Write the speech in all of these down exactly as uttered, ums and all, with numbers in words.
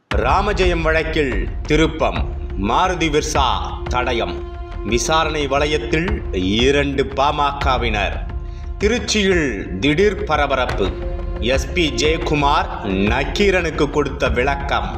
ராமஜெயம் வழக்கில் திருப்பம், மாருதி விர்சா தடயம், விசாரணை வளையத்தில் இரண்டு பாமகவினர். திருச்சியில் திடீர் பரபரப்பு. எஸ்பி ஜெயக்குமார் நக்கீரனுக்கு கொடுத்த விளக்கம்.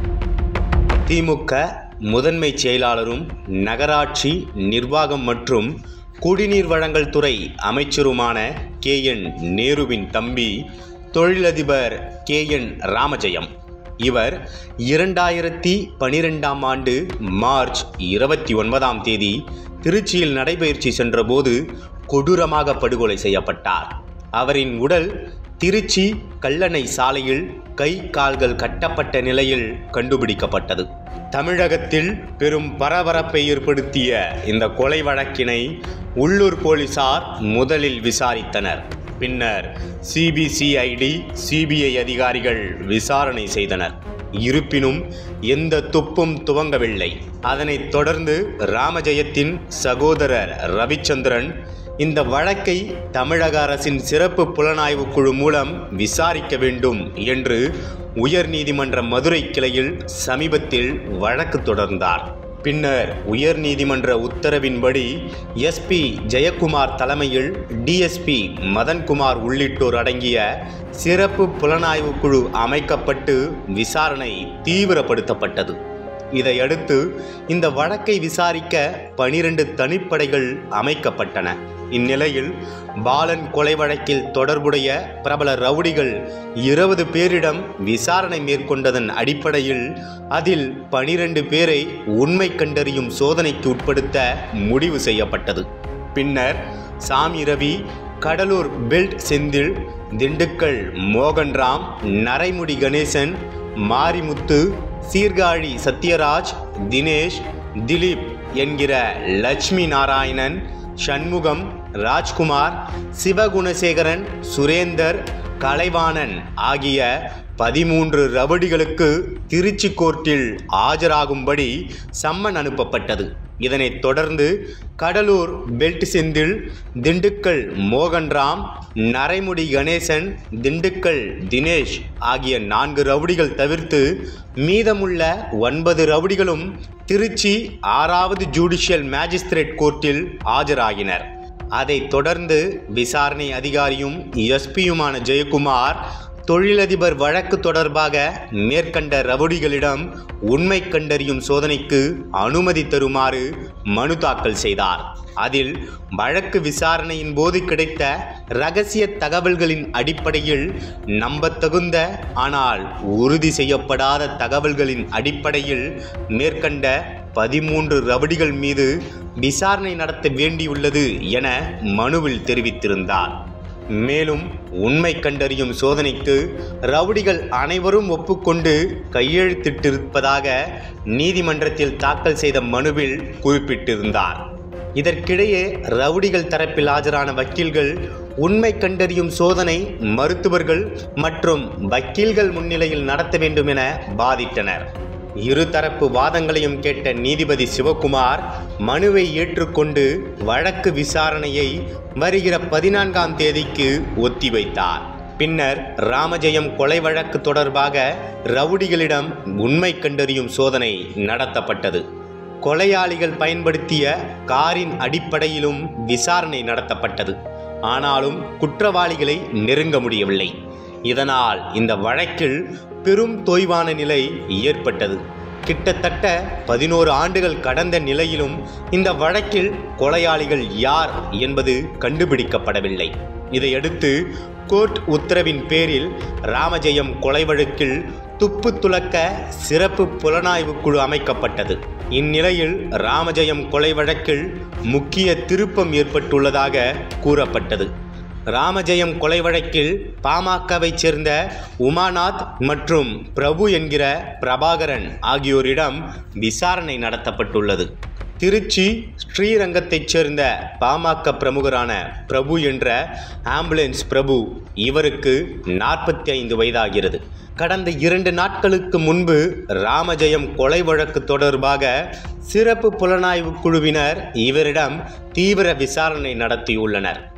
திமுக முதன்மை செயலாளரும் நகராட்சி நிர்வாகம் மற்றும் குடிநீர் வழங்கல் துறை அமைச்சருமான கே என் நேருவின் தம்பி தொழிலதிபர் கே என் ராமஜெயம். இவர் இரண்டாயிரத்தி பனிரெண்டாம் ஆண்டு மார்ச் இருபத்தி ஒன்பதாம் தேதி திருச்சியில் நடைபயிற்சி சென்றபோது கொடூரமாக படுகொலை செய்யப்பட்டார். அவரின் உடல் திருச்சி கல்லணை சாலையில் கை கால்கள் கட்டப்பட்ட நிலையில் கண்டுபிடிக்கப்பட்டது. தமிழகத்தில் பெரும் பரபரப்பை ஏற்படுத்திய இந்த கொலை வழக்கினை உள்ளூர் போலீசார் முதலில் விசாரித்தனர். பின்னர் சிபிசிஐடி சிபிஐ அதிகாரிகள் விசாரணை செய்தனர். இருப்பினும் எந்த துப்பும் துவங்கவில்லை. அதனைத் தொடர்ந்து ராமஜெயத்தின் சகோதரர் ரவிச்சந்திரன் இந்த வழக்கை தமிழக அரசின் சிறப்பு புலனாய்வு குழு மூலம் விசாரிக்க வேண்டும் என்று உயர்நீதிமன்ற மதுரை கிளையில் சமீபத்தில் வழக்கு தொடர்ந்தார். பின்னர் உயர்நீதிமன்ற உத்தரவின்படி எஸ்பி ஜெயக்குமார் தலைமையில் டிஎஸ்பி மதன்குமார் உள்ளிட்டோர் அடங்கிய சிறப்பு புலனாய்வு குழு அமைக்கப்பட்டு விசாரணை தீவிரப்படுத்தப்பட்டது. இதையடுத்து இந்த வழக்கை விசாரிக்க பனிரெண்டு தனிப்படைகள் அமைக்கப்பட்டன. இந்நிலையில் பாலன் கொலை வழக்கில் தொடர்புடைய பிரபல ரவுடிகள் இருபது பேரிடம் விசாரணை மேற்கொண்டதன் அடிப்படையில் அதில் பனிரெண்டு பேரை உண்மை கண்டறியும் சோதனைக்கு உட்படுத்த முடிவு செய்யப்பட்டது. பின்னர் சாமி ரவி, கடலூர் பெல்ட் செந்தில், திண்டுக்கல் மோகன்ராம், நரைமுடி கணேசன், மாரிமுத்து, சீர்காழி சத்யராஜ், தினேஷ், திலீப் என்கிற லட்சுமி நாராயணன், சண்முகம், ராஜ்குமார், சிவகுணசேகரன், சுரேந்தர், கலைவாணன் ஆகிய பதிமூன்று ரவுடிகளுக்கு திருச்சி கோர்ட்டில் ஆஜராகும்படி சம்மன் அனுப்பப்பட்டது. இதனைத் தொடர்ந்து கடலூர் பெல்ட் செந்தில், திண்டுக்கல் மோகன்ராம், நரைமுடி கணேசன், திண்டுக்கல் தினேஷ் ஆகிய நான்கு ரவுடிகள் தவிர்த்து மீதமுள்ள ஒன்பது ரவுடிகளும் திருச்சி ஆறாவது ஜுடிஷியல் மேஜிஸ்திரேட் கோர்ட்டில் ஆஜராகினர். அதைத் தொடர்ந்து விசாரணை அதிகாரியும் எஸ்பியுமான ஜெயக்குமார் தொழிலதிபர் வழக்கு தொடர்பாக மேற்கண்ட ரவுடிகளிடம் உண்மை கண்டறியும் சோதனைக்கு அனுமதி தருமாறு மனு தாக்கல் செய்தார். அதில் வழக்கு விசாரணையின் போது கிடைத்த இரகசிய தகவல்களின் அடிப்படையில் நம்பத்தகுந்த ஆனால் உறுதி செய்யப்படாத தகவல்களின் அடிப்படையில் மேற்கண்ட பதிமூன்று ரவுடிகள் மீது விசாரணை நடத்த வேண்டியுள்ளது என மனுவில் தெரிவித்திருந்தார். மேலும் உண்மை கண்டறியும் சோதனைக்கு ரவுடிகள் அனைவரும் ஒப்புக்கொண்டு கையெழுத்திட்டிருப்பதாக நீதிமன்றத்தில் தாக்கல் செய்த மனுவில் குறிப்பிட்டிருந்தார். இதற்கிடையே ரவுடிகள் தரப்பில் ஆஜரான வக்கீல்கள் உண்மை கண்டறியும் சோதனை மருத்துவர்கள் மற்றும் வக்கீல்கள் முன்னிலையில் நடத்த வேண்டும் என வாதிட்டனர். இருதரப்பு வாதங்களையும் கேட்ட நீதிபதி சிவக்குமார் மனுவை ஏற்றுக்கொண்டு வழக்கு விசாரணையை வருகிற பதினான்காம் தேதிக்கு ஒத்திவைத்தார். பின்னர் ராமஜெயம் கொலை வழக்கு தொடர்பாக ரவுடிகளிடம் உண்மை கண்டறியும் சோதனை நடத்தப்பட்டது. கொலையாளிகள் பயன்படுத்திய காரின் அடிப்படையிலும் விசாரணை நடத்தப்பட்டது. ஆனாலும் குற்றவாளிகளை நெருங்க முடியவில்லை. இதனால் இந்த வழக்கில் பெரும் தொய்வான நிலை ஏற்பட்டது. கிட்டத்தட்ட பதினோரு ஆண்டுகள் கடந்த நிலையிலும் இந்த வழக்கில் கொலையாளிகள் யார் என்பது கண்டுபிடிக்கப்படவில்லை. இதையடுத்து கோர்ட் உத்தரவின் பேரில் ராமஜெயம் கொலை வழக்கில் துப்பு துலக்க சிறப்பு புலனாய்வு குழு அமைக்கப்பட்டது. இந்நிலையில் ராமஜெயம் கொலை வழக்கில் முக்கிய திருப்பம் ஏற்பட்டுள்ளதாக கூறப்பட்டது. ராமஜெயம் கொலை வழக்கில் பாமகவை சேர்ந்த உமாநாத் மற்றும் பிரபு என்கிற பிரபாகரன் ஆகியோரிடம் விசாரணை நடத்தப்பட்டுள்ளது. திருச்சி ஸ்ரீரங்கத்தைச் சேர்ந்த பாமக பிரமுகரான பிரபு என்ற ஆம்புலன்ஸ் பிரபு, இவருக்கு நாற்பத்தி ஐந்து வயதாகிறது. கடந்த இரண்டு நாட்களுக்கு முன்பு ராமஜெயம் கொலை வழக்கு தொடர்பாக சிறப்பு புலனாய்வு குழுவினர் இவரிடம் தீவிர விசாரணை நடத்தியுள்ளனர்.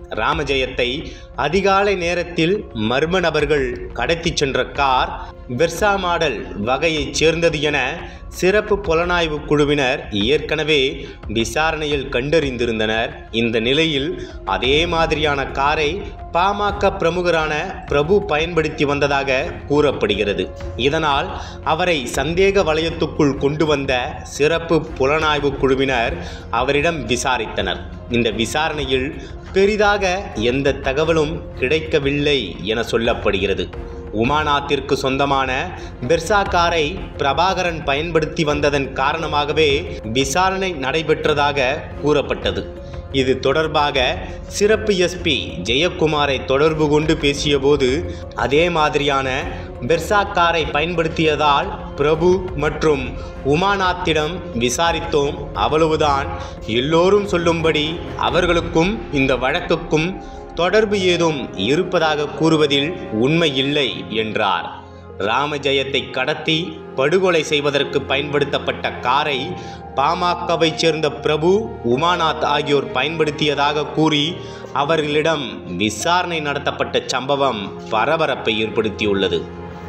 ராமஜெயத்தை அதிகாலை நேரத்தில் மர்ம நபர்கள் கடத்தி சென்ற கார் வெர்சா மாடல் வகையைச் சேர்ந்தது என சிறப்பு புலனாய்வு குழுவினர் ஏற்கனவே விசாரணையில் கண்டறிந்திருந்தனர். இந்த நிலையில் அதே மாதிரியான காரை பாமக பிரமுகரான பிரபு பயன்படுத்தி வந்ததாக கூறப்படுகிறது. இதனால் அவரை சந்தேக வலயத்துக்குள் கொண்டு வந்த சிறப்பு புலனாய்வு குழுவினர் அவரிடம் விசாரித்தனர். இந்த விசாரணையில் பெரிதாக எந்த தகவலும் கிடைக்கவில்லை என சொல்லப்படுகிறது. உமாநாத்திற்கு சொந்தமான வெர்சா காரை பிரபாகரன் பயன்படுத்தி வந்ததன் காரணமாகவே விசாரணை நடைபெற்றதாக கூறப்பட்டது. இது தொடர்பாக சிறப்பு எஸ்பி ஜெயக்குமாரை தொடர்பு கொண்டு பேசியபோது அதே மாதிரியான வெர்சா காரை பயன்படுத்தியதால் பிரபு மற்றும் உமாநாத்திடம் விசாரித்தோம், அவ்வளவுதான். எல்லோரும் சொல்லும்படி அவர்களுக்கும் இந்த வழக்குக்கும் தொடர்பு ஏதும் இருப்பதாக கூறுவதில் உண்மை இல்லை என்றார். ராமஜெயத்தை கடத்தி படுகொலை செய்வதற்கு பயன்படுத்தப்பட்ட காரை பாமகவைச் சேர்ந்த பிரபு, உமாநாத் ஆகியோர் பயன்படுத்தியதாக கூறி அவர்களிடம் விசாரணை நடத்தப்பட்ட சம்பவம் பரபரப்பை ஏற்படுத்தியுள்ளது.